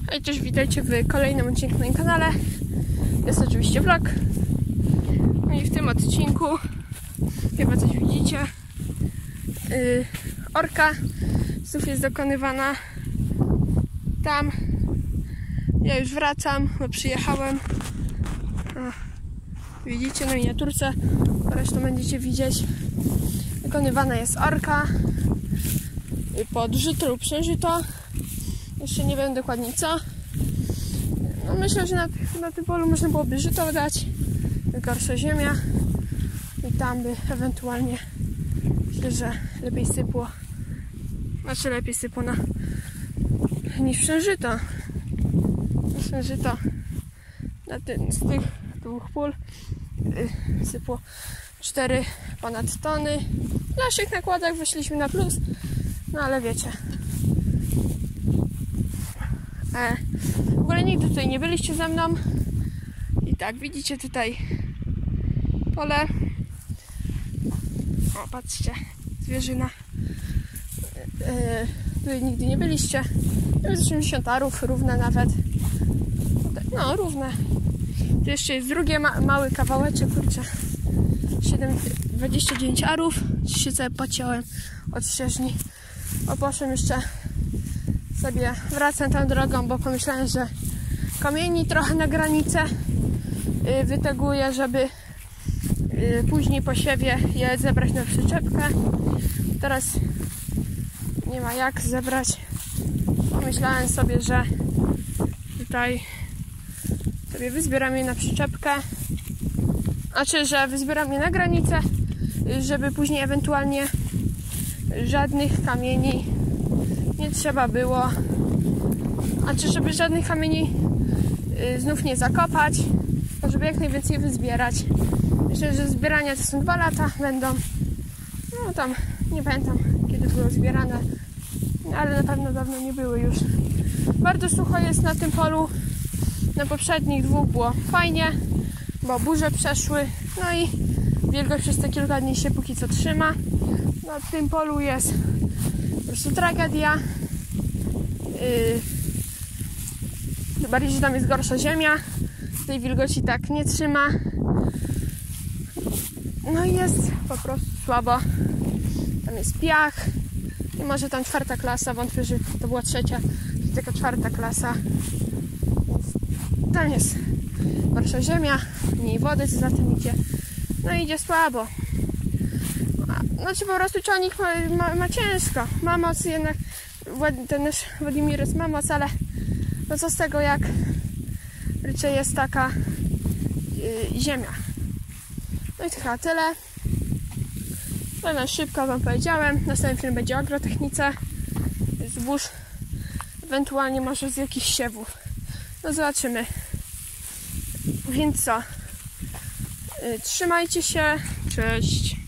No i też witajcie w kolejnym odcinku na moim kanale. Jest oczywiście vlog. No i w tym odcinku chyba coś widzicie. Orka znów jest dokonywana. Tam ja już wracam, bo przyjechałem. Widzicie na miniaturce, zresztą będziecie widzieć. Wykonywana jest orka pod żyto lub przężyto. Jeszcze nie wiem dokładnie co. No myślę, że na tym polu można byłoby żyto dać, gorsza ziemia i tam by ewentualnie, myślę, że lepiej sypło. Znaczy lepiej sypło niż przężyto. Przężyto z tych dwóch pól sypło 4 ponad tony. W naszych nakładach wyszliśmy na plus, no ale wiecie. W ogóle nigdy tutaj nie byliście ze mną. I tak, widzicie tutaj pole. O, patrzcie, zwierzyna. Tutaj nigdy nie byliście. 80 arów, równe nawet. No, równe. Tu jeszcze jest drugie mały kawałeczek, kurczę. 29 arów. Się sobie pociąłem od ścieżni. Poszłem jeszcze sobie, wracam tą drogą, bo pomyślałem, że kamieni trochę na granicę wyteguję, żeby później po siewie je zebrać na przyczepkę. Teraz nie ma jak zebrać. Pomyślałem sobie, że tutaj sobie wyzbieram je na przyczepkę. Znaczy, że wyzbieram je na granicę, żeby później ewentualnie żadnych kamieni nie trzeba było. Znaczy, żeby żadnych kamieni znów nie zakopać, tylko żeby jak najwięcej wyzbierać. Myślę, że zbierania to są 2 lata będą. No tam, nie pamiętam kiedy były zbierane, ale na pewno dawno nie były już. Bardzo sucho jest na tym polu. Na poprzednich 2 było fajnie, bo burze przeszły. No i wilgoć przez te kilka dni się póki co trzyma. Na tym polu jest po prostu tragedia. Bardziej, że tam jest gorsza ziemia. Tej wilgoci tak nie trzyma. No i jest po prostu słabo. Tam jest piach. I może tam 4. klasa, wątpię, że to była 3., tylko 4. klasa. Tam jest gorsza ziemia, mniej wody, co za tym idzie. No i idzie słabo. Znaczy po prostu ciągnik ma ciężko. Ma moc jednak, ten nasz Władimir ma moc, ale no co z tego, jak raczej jest taka ziemia. No i to chyba tyle. Powiem szybko, wam powiedziałem. Następny film będzie o agrotechnice, zbóż, ewentualnie może z jakichś siewów. No zobaczymy. Więc co? Trzymajcie się. Cześć.